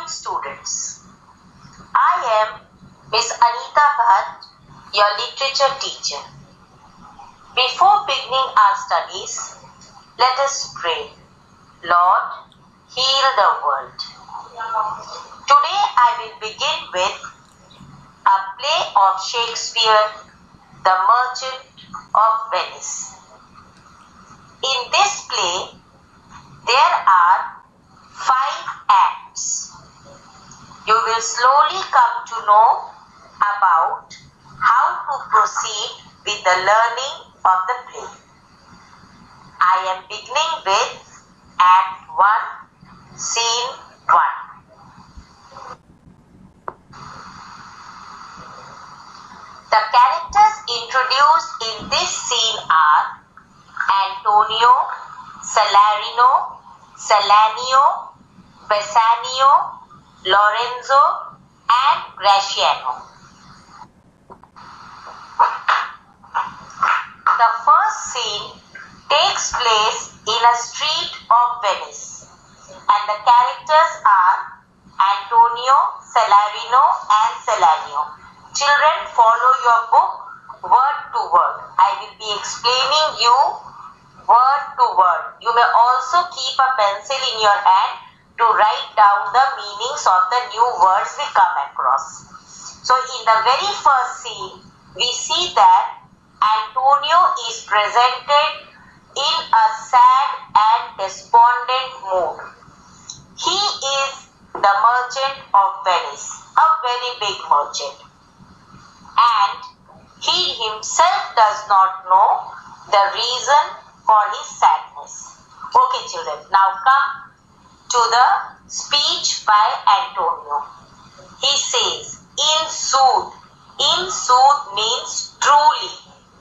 students, I am Miss Anita Bhatt, your literature teacher. Before beginning our studies, let us pray. Lord, heal the world. Today I will begin with a play of Shakespeare, The Merchant of Venice. In this play, there are 5 acts. You will slowly come to know about how to proceed with the learning of the play. I am beginning with Act 1, Scene 1. The characters introduced in this scene are Antonio, Salarino, Salanio, Bassanio, Lorenzo, and Gratiano. The first scene takes place in a street of Venice, and the characters are Antonio, Salarino, and Salanio. Children, follow your book word to word. I will be explaining you word to word. You may also keep a pencil in your hand to write down the meanings of the new words we come across. So in the very first scene, we see that Antonio is presented in a sad and despondent mood. He is the merchant of Venice, a very big merchant, and he himself does not know the reason for his sadness. Okay children, now come to the speech by Antonio. He says, in sooth means truly.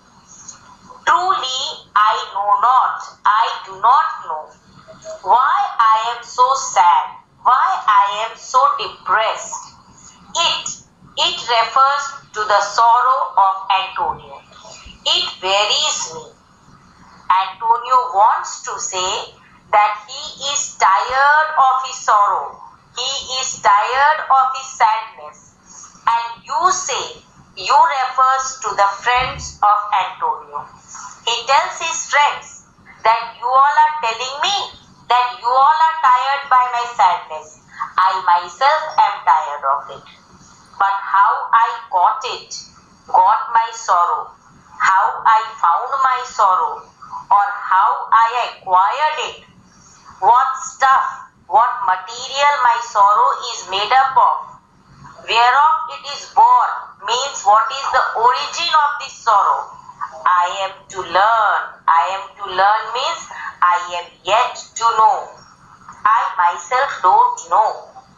Truly, I know not, I do not know why I am so sad, why I am so depressed. It refers to the sorrow of Antonio. It wearies me. Antonio wants to say that he is tired of his sorrow. He is tired of his sadness. And you refers to the friends of Antonio. He tells his friends that you all are telling me that you all are tired by my sadness. I myself am tired of it. But how I got my sorrow, how I found my sorrow, or how I acquired it, what stuff, what material my sorrow is made up of, whereof it is born, means what is the origin of this sorrow. I am to learn. I am to learn means I am yet to know. I myself don't know.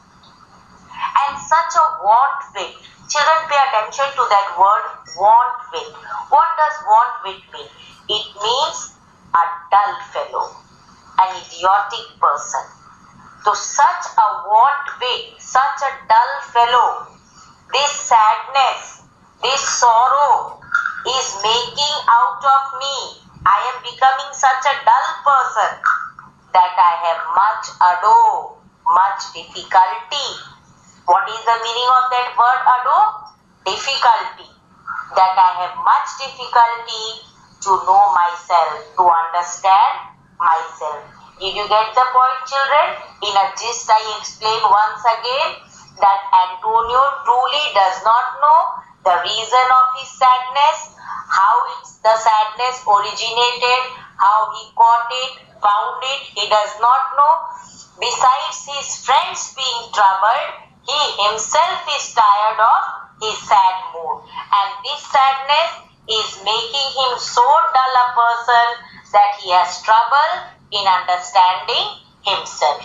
And such a want wit. Children, pay attention to that word, want wit. What does want wit mean? It means a dull fellow, an idiotic person. So such a want wit, such a dull fellow, this sadness, this sorrow is making out of me. I am becoming such a dull person that I have much ado, much difficulty. What is the meaning of that word ado? Difficulty. That I have much difficulty to know myself, to understand myself. Did you get the point, children? In a gist, I explain once again that Antonio truly does not know the reason of his sadness, how the sadness originated, how he caught it, found it, he does not know. Besides his friends being troubled, he himself is tired of his sad mood. And this sadness is making him so dull a person that he has trouble in understanding himself.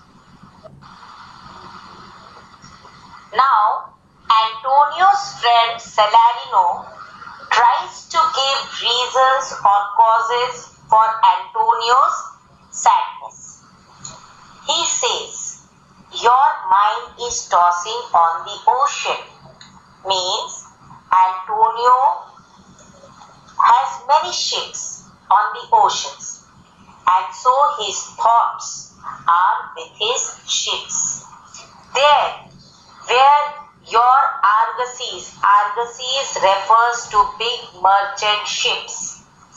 Now, Antonio's friend Salarino tries to give reasons or causes for Antonio's sadness. He says, your mind is tossing on the ocean, means Antonio has many ships on the oceans, and so his thoughts are with his ships. Then, where your Argosies refers to big merchant ships.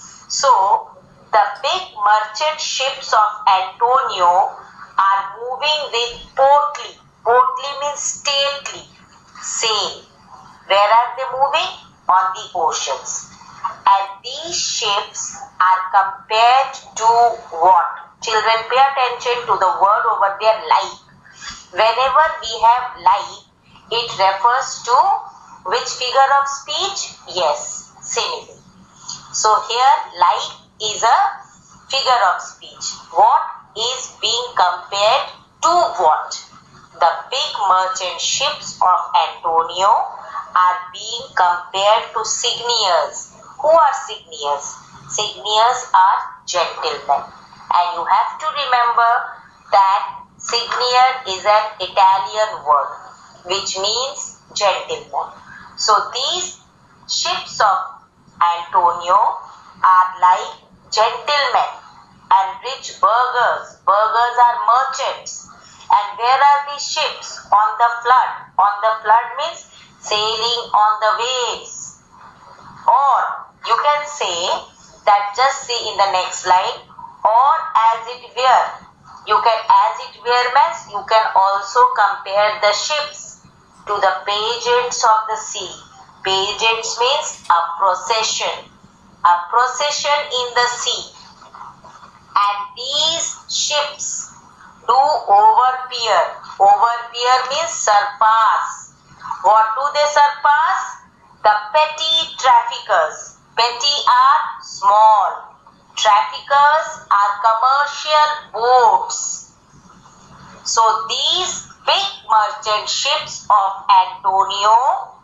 So, the big merchant ships of Antonio are moving with portly. Portly means stately sail. Where are they moving? On the oceans. And these ships are compared to what? Children, pay attention to the word over there, like. Whenever we have like, it refers to which figure of speech? Yes, simile. So here like is a figure of speech. What is being compared to what? The big merchant ships of Antonio are being compared to Signiers. Who are Signiers? Signiers are gentlemen. And you have to remember that Signier is an Italian word which means gentleman. So these ships of Antonio are like gentlemen and rich burghers. Burghers are merchants. And where are these ships? On the flood. On the flood means sailing on the waves. Or you can say that, just see in the next slide, or as it were. You can, as it were means, you can also compare the ships to the pageants of the sea. Pageants means a procession. A procession in the sea. And these ships do overpeer. Overpeer means surpass. What do they surpass? The petty traffickers. Petty are small. Traffickers are commercial boats. So these big merchant ships of Antonio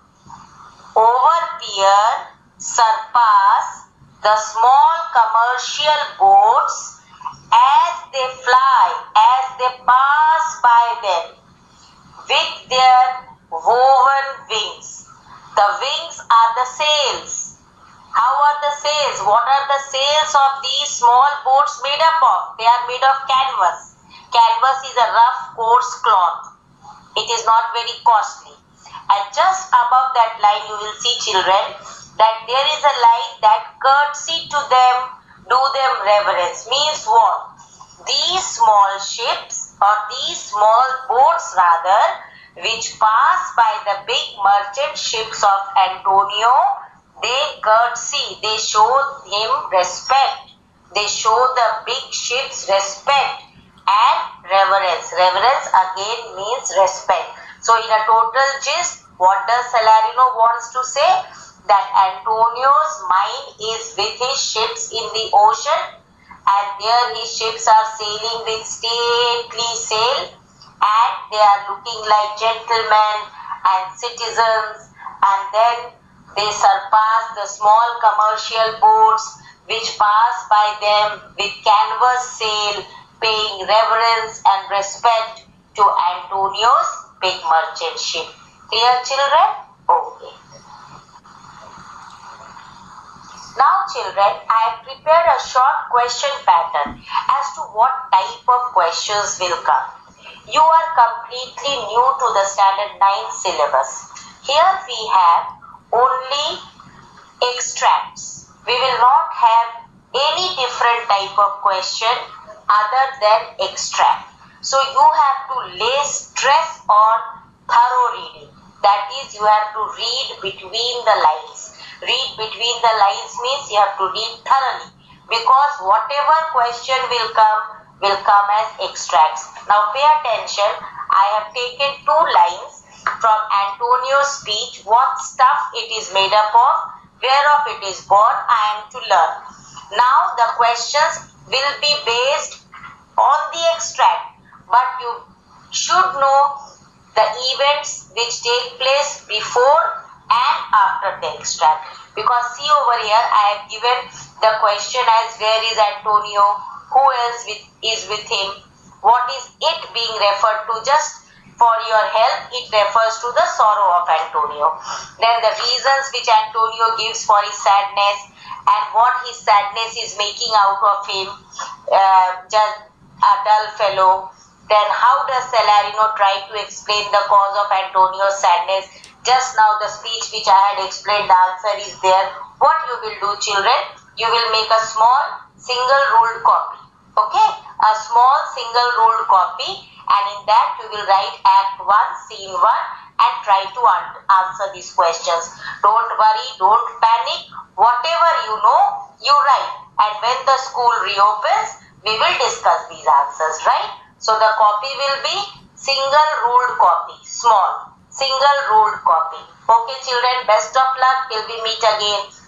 overpeer, surpass the small commercial boats as they fly, as they pass by them with their woven wings. The wings are the sails. How are the sails? What are the sails of these small boats made up of? They are made of canvas. Canvas is a rough, coarse cloth. It is not very costly. And just above that line you will see, children, that there is a line that courtesy to them, do them reverence. Means what? These small ships, or these small boats rather, which pass by the big merchant ships of Antonio, they courtesy, they show him respect. They show the big ships respect and reverence. Reverence again means respect. So in a total gist, what does Salarino wants to say? That Antonio's mind is with his ships in the ocean, and there his ships are sailing with stately sail, and they are looking like gentlemen and citizens, and then they surpass the small commercial boats which pass by them with canvas sail, paying reverence and respect to Antonio's big merchant ship. Clear, children? Okay. Now, children, I have prepared a short question pattern as to what type of questions will come. You are completely new to the Standard 9 syllabus. Here we have only extracts. We will not have any different type of question other than extract. So you have to lay stress on thorough reading. That is, you have to read between the lines. Read between the lines means you have to read thoroughly, because whatever question will come as extracts. Now pay attention. I have taken 2 lines from Antonio's speech. What stuff it is made up of, whereof it is born, I am to learn. Now the questions will be based on the extract, but you should know the events which take place before and after the extract. Because see over here, I have given the question as where is Antonio, who else is with him, what is it being referred to. Just for your help, it refers to the sorrow of Antonio. Then the reasons which Antonio gives for his sadness and what his sadness is making out of him, just a dull fellow. Then how does Celerino try to explain the cause of Antonio's sadness? Just now the speech which I had explained, the answer is there. What you will do, children? You will make a small single ruled copy. Okay? A small single ruled copy, and in that you will write Act 1, Scene 1 and try to answer these questions. Don't worry, don't panic. Whatever you know, you write. And when the school reopens, we will discuss these answers, right? So the copy will be single ruled copy, small, single ruled copy. Okay children, best of luck till we meet again.